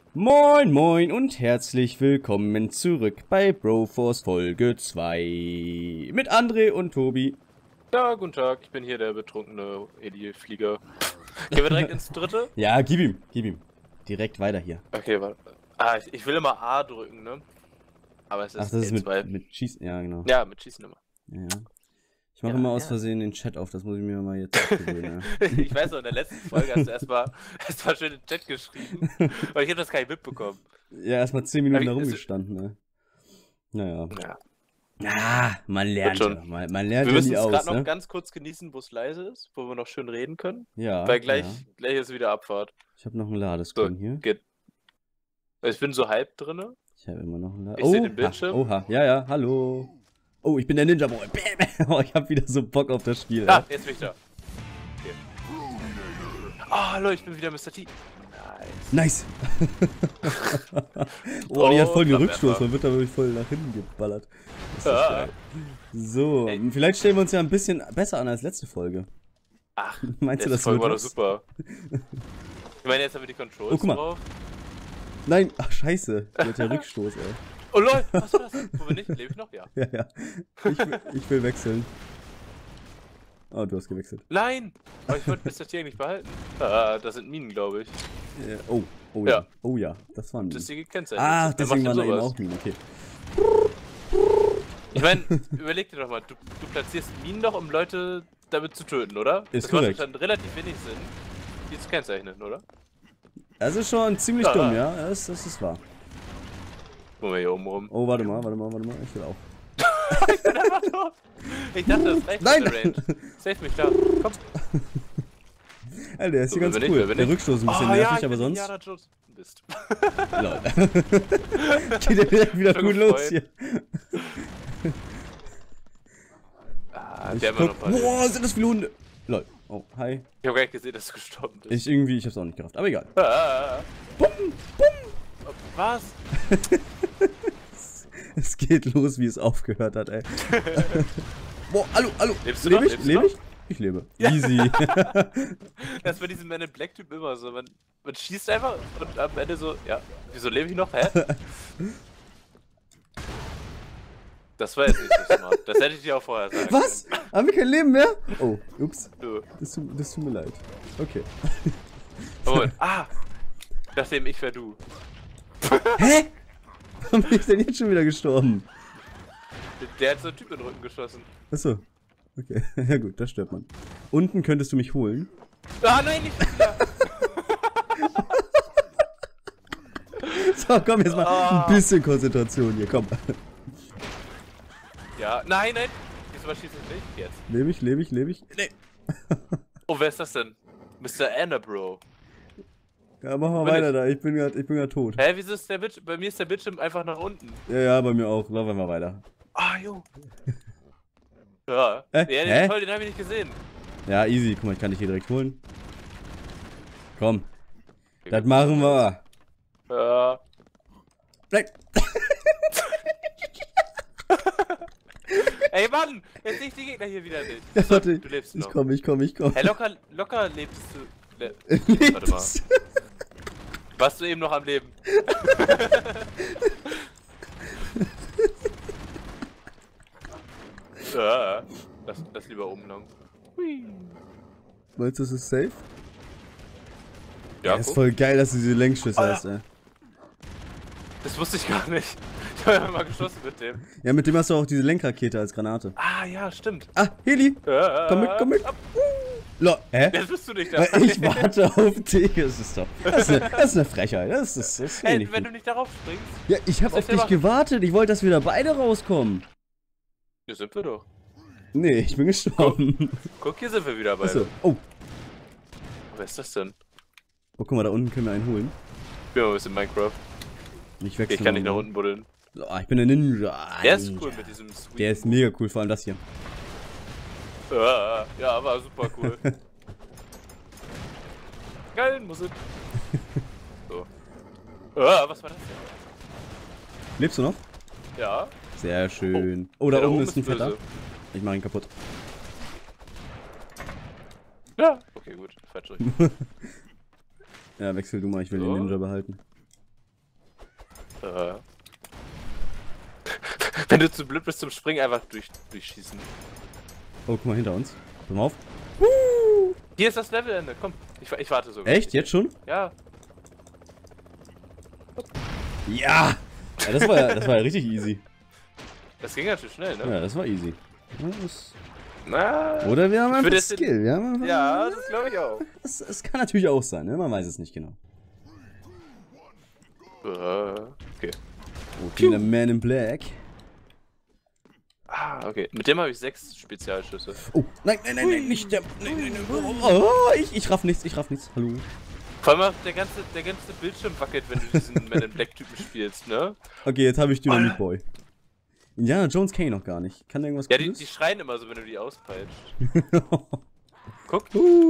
Moin moin und herzlich willkommen zurück bei Broforce Folge 2 mit André und Tobi. Ja, guten Tag, ich bin hier der betrunkene Eli-Flieger. Gehen wir direkt ins dritte? Ja, gib ihm. Direkt weiter hier. Okay, warte. Ah, ich will immer A drücken, ne? Aber es ist Ach, das ist E2. mit Schießen, ja genau. Ja, mit Schießen immer. Ja. Ich mache immer aus Versehen den Chat auf, das muss ich mir mal jetzt abgewöhnen. Ja. Ich weiß noch, in der letzten Folge hast du erstmal schön in den Chat geschrieben. Aber ich habe das gar nicht mitbekommen. Ja, erstmal 10 Minuten da rumgestanden, ne? Naja. Ja. Ah, man lernt schon. ja. Man lernt Wir ja müssen nie es aus, gerade ne? noch ganz kurz genießen, wo es leise ist, wo wir noch schön reden können. Ja. Weil gleich Ja. ist wieder Abfahrt. Ich habe noch einen Ladescreen hier. Geht. Ich bin so halb drinne. Ich habe immer noch einen Ich sehe den Bildschirm. Oha, ja, hallo. Oh, ich bin der Ninja Boy. Oh, ich hab wieder so Bock auf das Spiel. Ah, jetzt bin ich da. Okay. Oh, hallo, ich bin wieder Mr. T. Nice. Oh, die hat voll den Flammenwerfer. Rückstoß. Man wird da wirklich voll nach hinten geballert. Das ist geil. So, vielleicht stellen wir uns ja ein bisschen besser an als letzte Folge. Ach, Meinst du, das Folge wird war doch was? super. Ich meine, jetzt haben wir die Controls guck mal. drauf. Nein, ach scheiße. Die hat ja Rückstoß, ey. Oh lol, was war das? Wo bin ich? Lebe ich noch? Ja. Ja. Ich will wechseln. Oh, du hast gewechselt. Nein! Aber ich wollte Mr. T eigentlich behalten. Ah, das sind Minen, glaube ich. Ja, oh ja. Ja. Oh ja, das waren Das ist die. die gekennzeichnet. Ach, Wer deswegen macht waren denn da eben sowas? auch Minen, okay. Ich meine, überleg dir doch mal, du platzierst Minen doch, um Leute damit zu töten, oder? Ist das macht korrekt. dann relativ wenig Sinn, die zu kennzeichnen, oder? Das ist schon ziemlich dumm, ja. Das ist wahr. Guck mal hier oben rum. Oh, warte mal. Ich will auch. Ich bin einfach tot. Ich dachte, das reicht Nein! mit der Range. Save mich da. Komm. Alter, der ist So, hier ganz wer bin ich, cool. wer bin Der ich? Rückstoß ist ein bisschen Oh, nervig, ja, ich aber bin sonst. Indiana Jones. Mist. Lol. Geht ja direkt wieder Schon gut gefreut. los hier. Ah, Ich der war noch guck. mal. Boah, sind das viele Hunde. Lol. Oh, hi. Ich hab gar nicht gesehen, dass du gestorben bist. Ich hab's auch nicht gerafft, aber egal. Ah. Bumm. Was? Es geht los, wie es aufgehört hat, ey. Boah, hallo. Lebst du Lebe noch? ich? Lebst du Lebe noch? ich? Ich lebe. Ja. Easy. Das ist bei diesem Man in Black Typ immer so. Man schießt einfach und am Ende so, ja, wieso lebe ich noch? Hä? Das war jetzt nicht so smart. Das hätte ich dir auch vorher sagen Was? Haben wir kein Leben mehr? Oh, ups. können. Das tut mir leid. Okay. Du. Moment. Ah! Nachdem ich wär du. Hä? Warum bin ich denn jetzt schon wieder gestorben? Der hat so einen Typ in den Rücken geschossen. Achso. Okay, ja gut, das stört man. Unten könntest du mich holen. Ah, nein, nicht wieder! So, komm, jetzt mal ein bisschen Konzentration hier, komm. Ja, nein! Diesmal schießt es nicht. Jetzt. Lebe ich? Nee. Oh, wer ist das denn? Mr. Anna, Bro. Ja, mach mal Bin weiter ich. da, ich bin grad tot. Hä, wieso ist der Bildschirm? Bei mir ist der Bildschirm einfach nach unten. Ja, bei mir auch. Laufen wir mal weiter. Ah, jo. Ja. Ja, den Hä? toll, den habe ich nicht gesehen. Ja, easy. Guck mal, ich kann dich hier direkt holen. Komm. Das machen wir. Ja. Nein. Ey, Mann! Jetzt sehe ich die Gegner hier wieder nicht. Ja, Achso, warte, du lebst ich noch. komm. Hey, locker lebst du. Warte mal. Warst du eben noch am Leben? Ja, das lieber oben lang. Hui. Meinst du, das ist safe? Ja, ist guck. voll geil, dass du diese Längsschüsse Oh, ja. hast, ey. Das wusste ich gar nicht. Ich habe ja mal geschossen mit dem. Ja, mit dem hast du auch diese Lenkrakete als Granate. Ah, ja, stimmt. Ah, Heli! Komm mit! Lol, hä? Jetzt bist du nicht da. Ich warte auf dich. Das ist doch. Das ist eine Frechheit. Das geht Hey, nicht wenn gut. du nicht darauf springst. Ja, ich hab was auf soll ich dich gewartet. Ich wollte, dass wir da beide rauskommen. Hier sind wir doch. Nee, ich bin gestorben. Guck, hier sind wir wieder bei. Achso. Oh. Wer ist das denn? Oh, guck mal, da unten können wir einen holen. Ich bin mal ein bisschen Minecraft. Ich wechsle. Ich kann nicht nach mal. unten buddeln. Oh, ich bin der Ninja. Der ist cool mit diesem Sweet. Der ist mega cool, vor allem das hier. Ja, war super cool. Geil, Musik. So. Was war das denn? Lebst du noch? Ja. Sehr schön. Oh, da Der oben ist ein böse. Fetter. Ich mach ihn kaputt. Ja. Okay, gut. Falsch durch. Ja, wechsel du mal, ich will So. den Ninja behalten. Wenn du zu blöd bist zum Springen, einfach durchschießen. Oh, guck mal hinter uns. Pass mal auf. Hier ist das Levelende, komm. Ich warte sogar. Echt? Jetzt schon? Ja. Ja! Ja, das war ja richtig easy. Das ging natürlich schnell, ne? Ja, das war easy. Ja, Na, oder wir haben einfach das Skill. ja, das glaube ich auch. Es kann natürlich auch sein, ne? Man weiß es nicht genau. Okay. Okay, der Man in Black. Ah, okay. Mit dem habe ich 6 Spezialschüsse. Oh, nein, nicht der. Nein. Oh, ich raff nichts, Hallo. Vor allem auch der ganze Bildschirm wackelt, wenn du diesen Man in Black Typen spielst, ne? Okay, jetzt habe ich Dynamit Boy. Indiana Jones kenne ich noch gar nicht. Kann der irgendwas Ja, Cooles? die schreien immer so, wenn du die auspeitscht. Guck.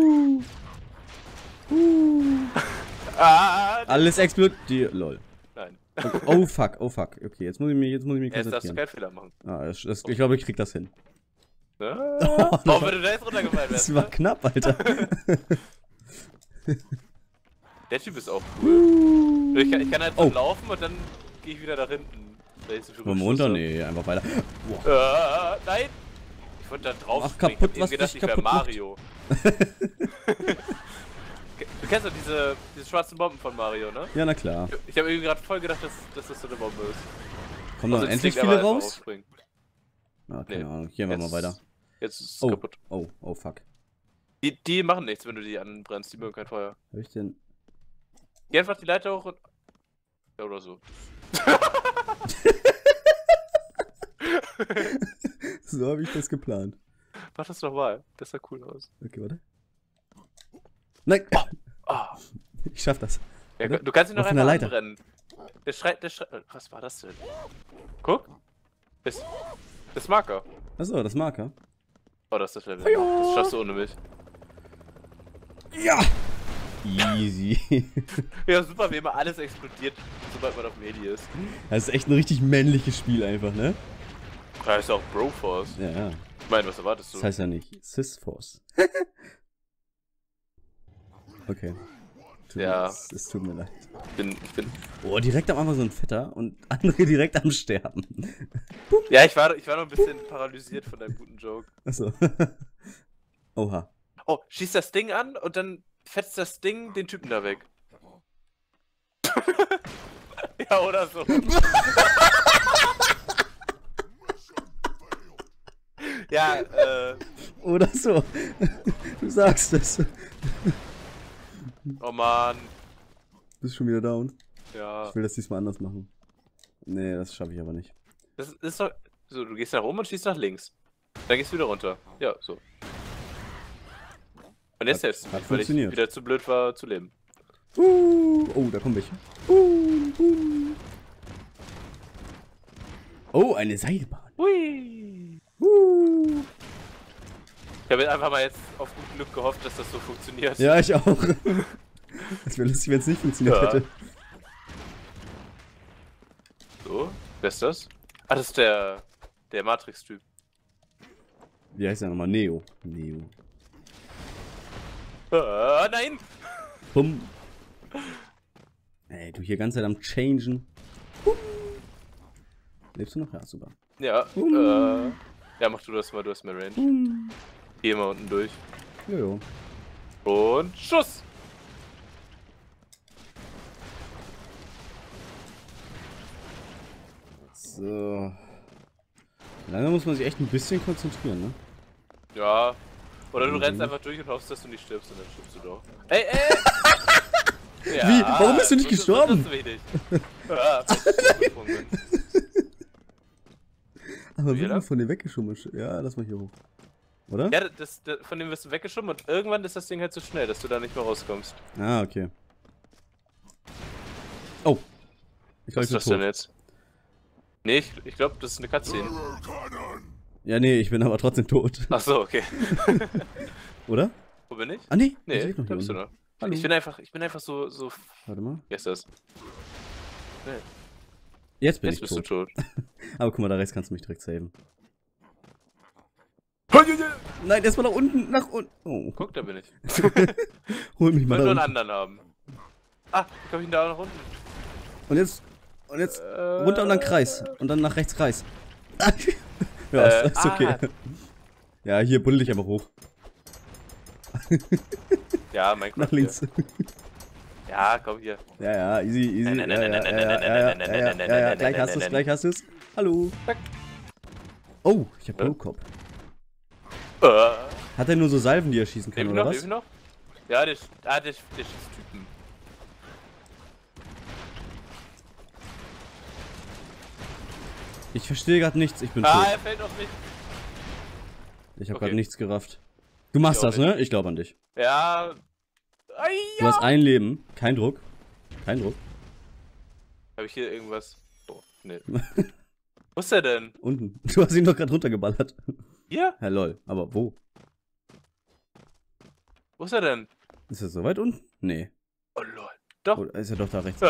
Alles explodiert. Lol. Nein. Okay. Oh fuck. Okay, jetzt muss ich mich Jetzt darfst du konzentrieren. keinen Fehler machen. Ich glaube, ich krieg das hin. Oh, wenn du da jetzt runtergefallen wärst. Das war knapp, Alter. Der Typ ist auch cool. Ich kann halt so laufen und dann gehe ich wieder nach hinten. Wollen wir runter? Nee, einfach weiter. Nein! Ich wollte da drauf Ach, kaputt, ich hab gedacht, ich wäre Mario. Du kennst doch diese schwarzen Bomben von Mario, ne? Ja, na klar. Ich habe irgendwie gerade voll gedacht, dass das so eine Bombe ist. Kommen noch endlich viele raus? Ah, keine Ahnung. Gehen wir mal weiter. Jetzt ist es kaputt. Oh, fuck. Die machen nichts, wenn du die anbrennst. Die mögen kein Feuer. Hab ich denn? Geh einfach die Leiter hoch und... Ja, oder so. So habe ich das geplant. Mach das nochmal. Das sah cool aus. Okay, warte. Nein! Oh. Ich schaff das. Ja, du kannst ihn noch einfach anbrennen. Der schreit... Was war das denn? Guck. Das Marker. Achso, das Marker. Oh, das ist das Level. Das schaffst du ohne mich. Ja! Easy. Ja, super, wie immer alles explodiert, sobald man auf Medi ist. Das ist echt ein richtig männliches Spiel einfach, ne? Da ist auch Broforce. Ja. Ich meine, was erwartest du? Das heißt ja nicht Sysforce. Okay. Es tut mir leid. Ich bin... Oh, direkt am Anfang so ein Fetter und andere direkt am Sterben. Ja, ich war noch ein bisschen paralysiert von deinem guten Joke. Achso. Oha. Oh, schießt das Ding an und dann fetzt das Ding den Typen da weg. Ja, oder so. Ja, Oder so. Du sagst es. Oh man. Bist schon wieder down? Ja. Ich will das diesmal anders machen. Nee, das schaffe ich aber nicht. Das ist doch... So, du gehst nach oben und schießt nach links. Dann gehst du wieder runter. Ja, so. Und jetzt hilfst du mich, weil ich wieder zu blöd war zu leben. Oh, da kommen welche. Oh, eine Seilbahn. Hui. Ich habe einfach mal jetzt auf gut Glück gehofft, dass das so funktioniert. Ja, ich auch. Das wäre lustig, wenn es nicht funktioniert hätte. So, wer ist das? Ah, das ist der Matrix-Typ. Wie heißt der nochmal? Neo. Nein! Bumm. Ey, du hier ganze Zeit am Changen. Lebst du noch? Ja, super. Ja, ja, mach du das mal, du hast mehr Range. Geh mal unten durch. Jojo. Und Schuss! So. Lange muss man sich echt ein bisschen konzentrieren, ne? Ja. Oder du rennst einfach durch und hoffst, dass du nicht stirbst und dann stirbst du doch. Ey! Ja, wie? Warum bist du nicht gestorben? Das ist wichtig. Ja, aber wird man von dir weggeschummelt? Ja, lass mal hier hoch. Oder? Ja, von dem wirst du weggeschoben und irgendwann ist das Ding halt so schnell, dass du da nicht mehr rauskommst. Ah, okay. Oh. Was ist das denn jetzt? Nee, ich glaube, das ist eine Cutscene. Ja, nee, ich bin aber trotzdem tot. Ach so, okay. Oder? Wo bin ich? Ah, nee. Nee, da bist du noch. Hallo. Ich bin einfach so... Warte mal. Wie ist das? Nee. Jetzt bist du tot. Aber guck mal, da rechts kannst du mich direkt saven. Nein, erstmal nach unten, Oh. Guck, da bin ich. Hol mich mal Ich wollte nur da einen anderen haben. Ah, ich komme ihn da nach unten. Und jetzt... Und jetzt runter und dann Kreis. Und dann nach rechts Kreis. Ja, ist okay. Ja, hier buddel dich einfach hoch. Ja, mein Gott. Nach links. Ja, komm hier. Ja, easy. Ja, gleich hast du's. Hallo. Oh, ich hab Bro-Cop. Hat er nur so Salven, die er schießen kann, oder was? Noch? Ja, der schießt Typen. Ich verstehe gerade nichts, ich bin tot. Er fällt auf mich. Ich habe gerade nichts gerafft. Du machst das, ne? Ich glaube an dich. Ja. Du hast ein Leben. Kein Druck. Habe ich hier irgendwas? Oh, ne. Wo ist der denn? Unten. Du hast ihn doch gerade runtergeballert. Hier? Ja, lol. Aber wo? Wo ist er denn? Ist er so weit unten? Nee. Oh lol. Doch. Oder ist er doch da rechts?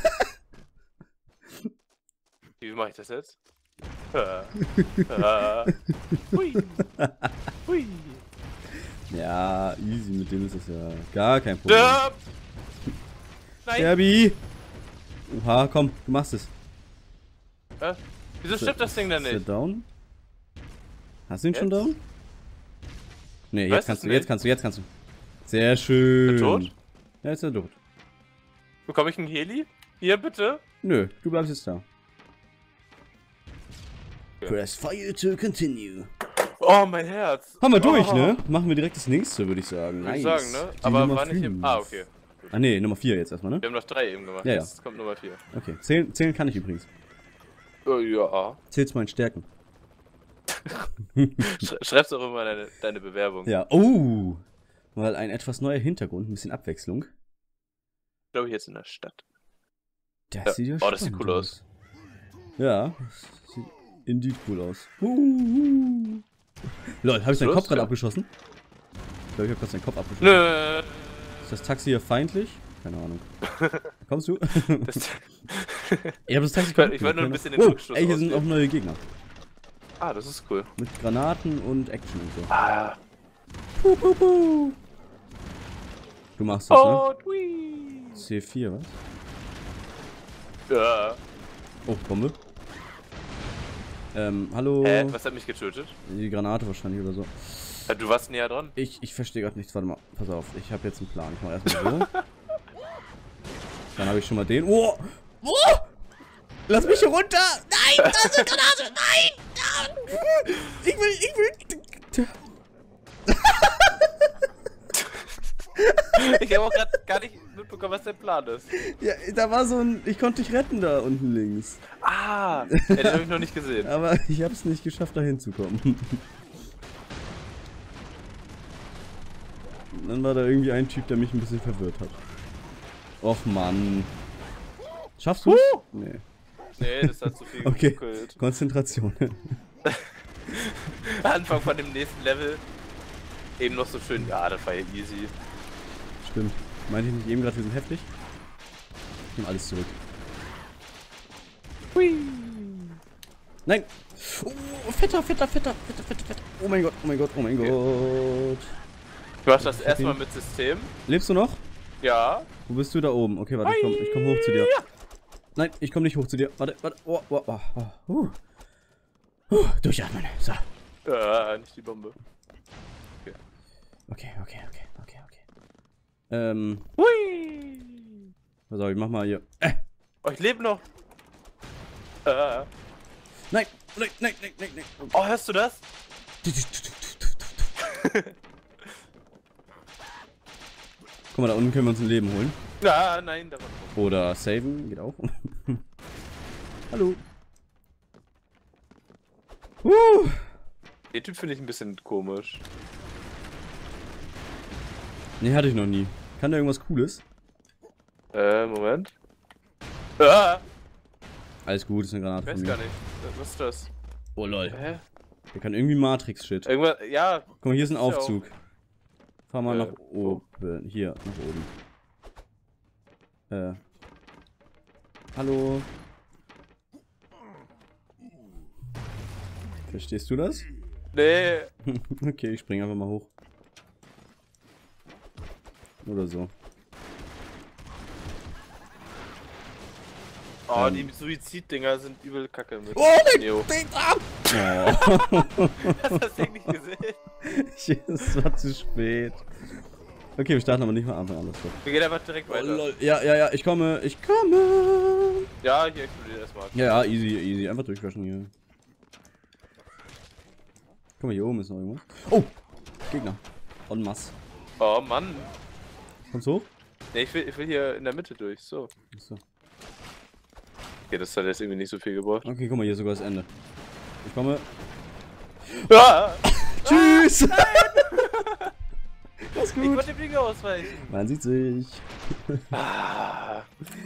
Wie mache ich das jetzt? Hui. Hui. Ja, easy, mit dem ist es ja gar kein Problem. Nein. Derby! Oha, komm, du machst es. Wieso stirbt das Ding denn nicht? Ist er down? Hast du ihn schon down? Nee, jetzt kannst du. Sehr schön. Ist er tot? Ja, ist er tot. Bekomme ich einen Heli? Hier, bitte? Nö, du bleibst jetzt da. Press fire to continue. Oh, mein Herz. Haben wir durch, ne? Machen wir direkt das nächste, würde ich sagen. Würde ich sagen, ne? Aber war nicht im... Ah, okay. Ah, ne, Nummer 4 jetzt erstmal, ne? Wir haben noch 3 eben gemacht. Ja, jetzt kommt Nummer 4. Okay, zählen kann ich übrigens. Ja. Zähl's meinen Stärken. Schreib's doch immer deine Bewerbung. Ja, oh! Mal ein etwas neuer Hintergrund, ein bisschen Abwechslung. Glaube ich jetzt in der Stadt. Das sieht ja oh, das sieht cool aus. Ja, das sieht indeed cool aus. Lol, hab ich deinen Kopf gerade abgeschossen? Ich glaube, ich hab gerade seinen Kopf abgeschossen. Nö. Ist das Taxi hier feindlich? Keine Ahnung. Kommst du? Ich hab das Taxi ich wollte nur ein bisschen den Rückstoß ey, hier sind auch neue Gegner. Ah, das ist cool. Mit Granaten und Action und so. Ah. Du machst das, ne? Wee. C4, was? Ja. Oh, Bombe. Hallo. Was hat mich getötet? Die Granate wahrscheinlich oder so. Du warst näher dran? Ich verstehe gerade nichts. Warte mal, pass auf. Ich habe jetzt einen Plan. Ich mache erstmal so. Dann habe ich schon mal den. Oh! Oh! Lass mich hier runter! Nein! Das ist eine Granate! Nein! Ich will. Ich habe auch gerade gar nicht mitbekommen, was der Plan ist. Ja, da war so ein. Ich konnte dich retten da unten links. Ah! Ja, den habe ich noch nicht gesehen. Aber ich habe es nicht geschafft, da hinzukommen. Dann war da irgendwie ein Typ, der mich ein bisschen verwirrt hat. Och Mann. Schaffst du? Nee. Nee, das hat zu viel geruckelt. Konzentration. Anfang von dem nächsten Level. Eben noch so schön. Ja, das war ja easy. Stimmt. Meinte ich nicht eben gerade, wir sind heftig? Ich nehme alles zurück. Hui. Nein! Oh, fetter. Oh mein Gott. Ich mach das erstmal mit System. Lebst du noch? Ja. Wo bist du? Da oben? Okay, warte, ich komm hoch zu dir. Nein, ich komm nicht hoch zu dir. Warte. Durchatmen. So. Nicht die Bombe. Okay. Hui! Pass auf, ich mach mal hier. Oh, ich lebe noch. Nein. Oh, hörst du das? Guck mal, da unten können wir uns ein Leben holen. Ja, nein, da war noch. Oder saven, geht auch. Hallo. Den Typ finde ich ein bisschen komisch. Nee, hatte ich noch nie. Kann der irgendwas Cooles? Moment. Alles gut, ist eine Granate von mir. Ich weiß gar nicht. Was ist das? Oh lol. Der kann irgendwie Matrix-Shit. Irgendwas, ja. Guck mal, hier ist ein Aufzug. Fahr mal nach oben. Hier, nach oben. Hallo. Verstehst du das? Nee. Okay, ich spring einfach mal hoch. Oder so. Oh, die Suizid-Dinger sind übel kacke mit. Oh, Neo. Ding ab! Oh. Hast du das Ding nicht gesehen? Es war zu spät. Okay, wir starten aber nicht mal Anfang an. Wir gehen einfach direkt Oh, weiter. lol. Ja, ich komme. Ja, hier explodiert erstmal. Ja, easy. Einfach durchrushen hier. Guck mal, hier oben ist noch irgendwas. Oh! Gegner. En masse. Oh Mann. Kommst du hoch? Ne, ich will hier in der Mitte durch. So. Achso. Okay, das hat jetzt irgendwie nicht so viel gebracht. Okay, guck mal, hier ist sogar das Ende. Ich komme. Ah! Tschüss! Das ist gut. Ich wollte dem Ding ausweichen. Man sieht sich. Ah.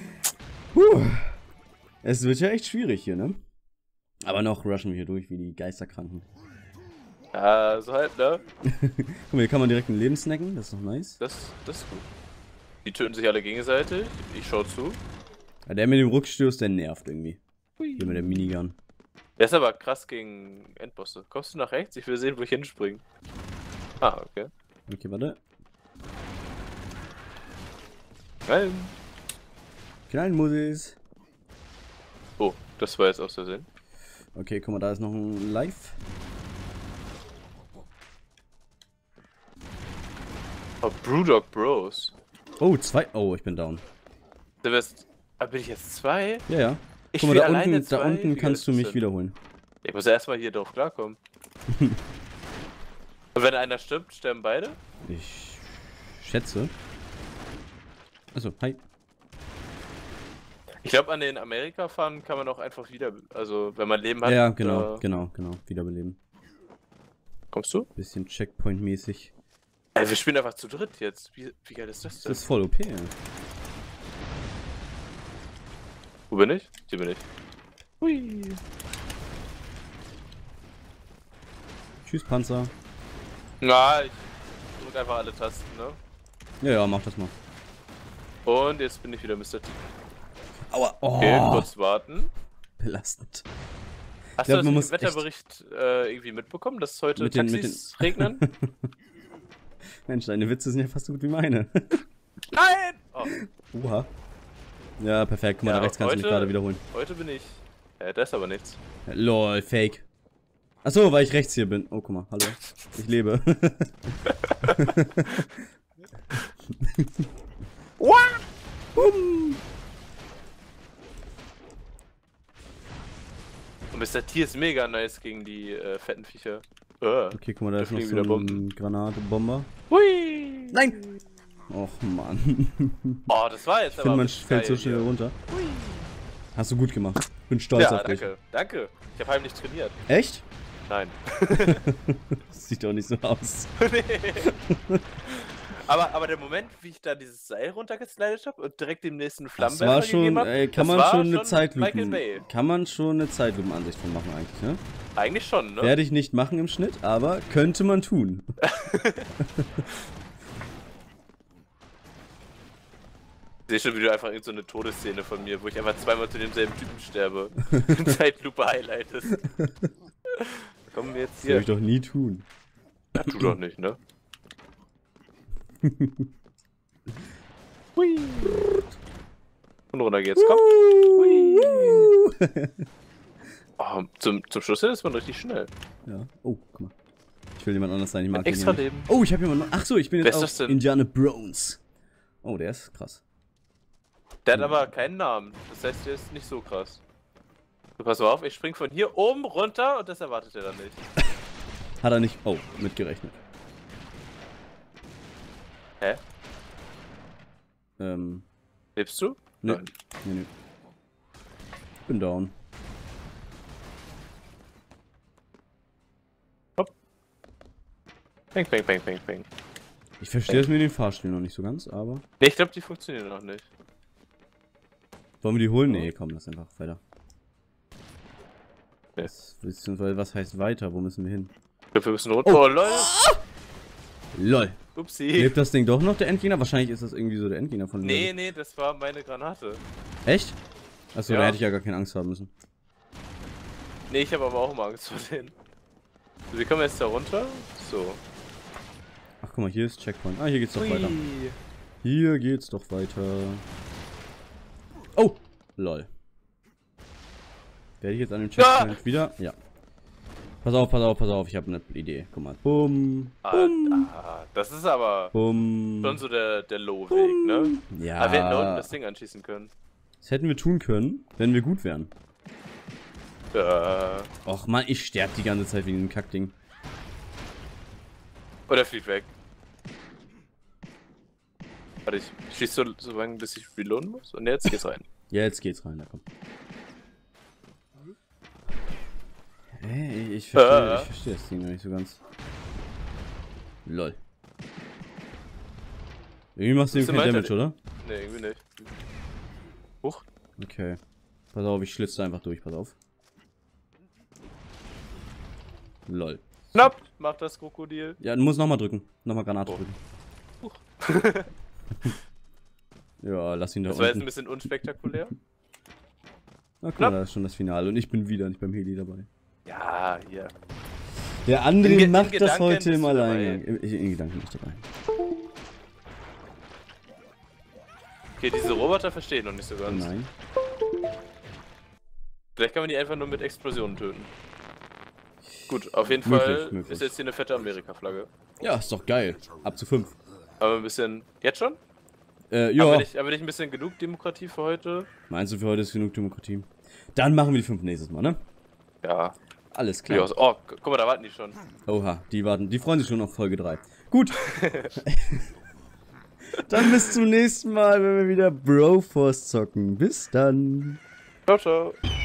Es wird ja echt schwierig hier, ne? Aber noch rushen wir hier durch wie die Geisterkranken. Ja, so halt, ne? Guck mal, hier kann man direkt ein Leben snacken, das ist doch nice. Das ist gut. Die töten sich alle gegenseitig. Ich schau zu. Ja, der mit dem Rückstoß, der nervt irgendwie. Hui. Hier mit der Minigun. Der ist aber krass gegen Endbosse. Kommst du nach rechts? Ich will sehen, wo ich hinspringe. Ah, okay. Okay, warte. Nein. Kleinen Musis. Oh, das war jetzt aus Versehen. Okay, guck mal, da ist noch ein Live. Oh, Brewdog Bros. Oh, 2. Oh, ich bin down. Du wirst. Aber bin ich jetzt 2? Ja. Ich Guck mal, spiel da alleine unten, da zwei? unten Wie kannst du geil ist mich das denn? wiederholen. Ich muss ja erstmal hier drauf klarkommen. Und wenn einer stirbt, sterben beide? Ich schätze. Achso, hi. Ich glaube, an den Amerika-Fahren kann man auch einfach wieder. Also, wenn man Leben hat. Ja, genau. Wiederbeleben. Kommst du? Bisschen Checkpoint-mäßig. Wir spielen einfach zu dritt jetzt. Wie geil ist das denn? Das ist voll OP, ja. Wo bin ich? Hier bin ich. Hui. Tschüss, Panzer. Na, ich drück einfach alle Tasten, ne? Ja, mach das mal. Und jetzt bin ich wieder Mr. T. Aua. Oh, Okay, kurz warten. belastend. Hast glaub, du man das muss im Wetterbericht irgendwie mitbekommen, dass heute Mit Taxis regnen? Mensch, deine Witze sind ja fast so gut wie meine. Nein! Oh, Oha. Ja, perfekt. Guck mal, Ja, da rechts kannst du mich heute- gerade wiederholen. heute bin ich. Da ist aber nichts. Lol, fake. Achso, weil ich rechts hier bin. Oh, guck mal, hallo. Ich lebe. Und Mr. T ist mega nice gegen die fetten Viecher. Okay, guck mal, da Da ist noch fliegen so wieder ein Bomben. Granatebomber. Hui! Nein! Och, Mann. Oh, das war jetzt Ich finde, man richtig fällt so geil schnell hier. runter. Hast du gut gemacht. Bin stolz Ja, auf dich. danke, danke. Ich habe heimlich trainiert. Echt? Nein. Sieht doch nicht so aus. Nee. Aber der Moment, wie ich da dieses Seil runtergeslidet habe und direkt dem nächsten Das Flammenwerfer war schon, gegeben habe, kann das man war schon eine Michael Zeitlupen, Bay. kann man schon eine Zeitlupenansicht von machen eigentlich, ne? Eigentlich schon, ne? Werde ich nicht machen im Schnitt, aber könnte man tun. Ich sehe schon wieder einfach irgend so eine Todesszene von mir, wo ich einfach zweimal zu demselben Typen sterbe. Zeitlupe Highlightest. Kommen wir jetzt Das würde hier. ich doch nie tun. Ja, tu doch nicht, ne? Hui. Und runter geht's, komm. Hui. Oh, zum Schluss ist man richtig schnell. Ja. Oh, guck mal. Ich will jemand anders sein, ich mag den Extra hier nicht. Leben. Oh, ich habe jemanden. Achso, ich bin Wer jetzt ist auf das denn? Indiana Jones. Oh, der ist krass. Der hat aber keinen Namen. Das heißt, der ist nicht so krass. So, pass mal auf, ich spring von hier oben runter und das erwartet er dann nicht. Hat er nicht. Oh, mitgerechnet. Hä? Ne, Lebst du? ne. Bin down. Peng, peng, peng, peng, peng. Ich verstehe das mit den Fahrstühlen noch nicht so ganz, aber. Ne, ich glaube, die funktionieren noch nicht. Wollen wir die holen? Nee, komm, lass einfach weiter. Ja. Beziehungsweise, was heißt weiter? Wo müssen wir hin? Ich glaube, wir müssen runter. Oh, lol. LOL. Upsi. Lebt das Ding doch noch, der Endgegner? Wahrscheinlich ist das irgendwie so der Endgegner von Nee, nee, das war meine Granate. Echt? Achso, Ja. da hätte ich ja gar keine Angst haben müssen. Nee, ich habe aber auch immer Angst vor denen. So, wir kommen jetzt da runter. So. Ach, guck mal, hier ist Checkpoint. Ah, hier geht's doch Hui. weiter. Hier geht's doch weiter. Oh! LOL. Werde ich jetzt an dem Checkpoint wieder? Ja. Pass auf, pass auf, pass auf. Ich habe eine Idee. Guck mal. Bumm. Bumm. Das ist aber Bumm. schon so der Low-Weg, ne? Ja. Aber wir hätten da unten das Ding anschießen können. Das hätten wir tun können, wenn wir gut wären. Och man, ich sterbe die ganze Zeit wegen dem Kackding. Oder fliegt weg. Warte, ich schieße so lange, bis ich reloaden muss. Und jetzt geht's rein. Ja, jetzt geht's rein, da komm. Hey, ich verstehe das Ding noch nicht so ganz. Lol. Irgendwie machst du ihm kein Damage, oder? Ne, irgendwie nicht. Huch. Okay. Pass auf, ich schlitze einfach durch, pass auf. Lol. Knapp, macht das Krokodil. Ja, du musst nochmal drücken. Nochmal Granate drücken. Ja, lass ihn da Das war jetzt ein unten. bisschen unspektakulär. Na guck mal, da ist schon das Finale und ich bin wieder nicht beim Heli dabei. Ja, hier. Der André In macht das Gedanken heute bist im du Alleingang. In Gedanken nicht dabei. Okay, diese Roboter verstehen noch nicht so ganz. Nein. Vielleicht kann man die einfach nur mit Explosionen töten. Gut, auf jeden Möglich, Fall möglich. ist jetzt hier eine fette Amerika-Flagge. Ja, ist doch geil. Ab zu 5. Aber ein bisschen... Jetzt schon? Ja. Aber nicht ein bisschen genug Demokratie für heute? Meinst du, für heute ist genug Demokratie? Dann machen wir die 5 nächstes Mal, ne? Ja. Alles Ja. klar. Oh, guck mal, da warten die schon. Oha, die warten. Die freuen sich schon auf Folge 3. Gut. Dann bis zum nächsten Mal, wenn wir wieder Broforce zocken. Bis dann. Ciao, ciao.